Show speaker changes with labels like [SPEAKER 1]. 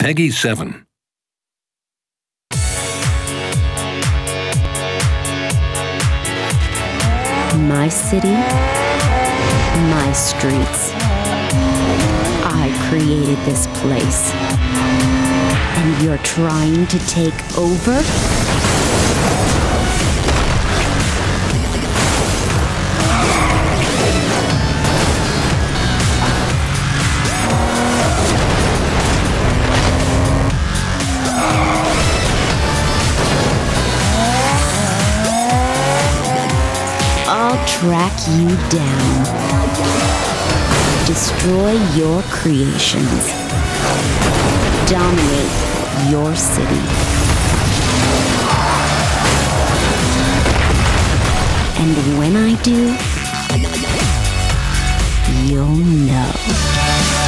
[SPEAKER 1] Peggy 7.
[SPEAKER 2] My city, my streets. I created this place. And you're trying to take over? I'll track you down. Destroy your creations. Dominate your city. And when I do, you'll know.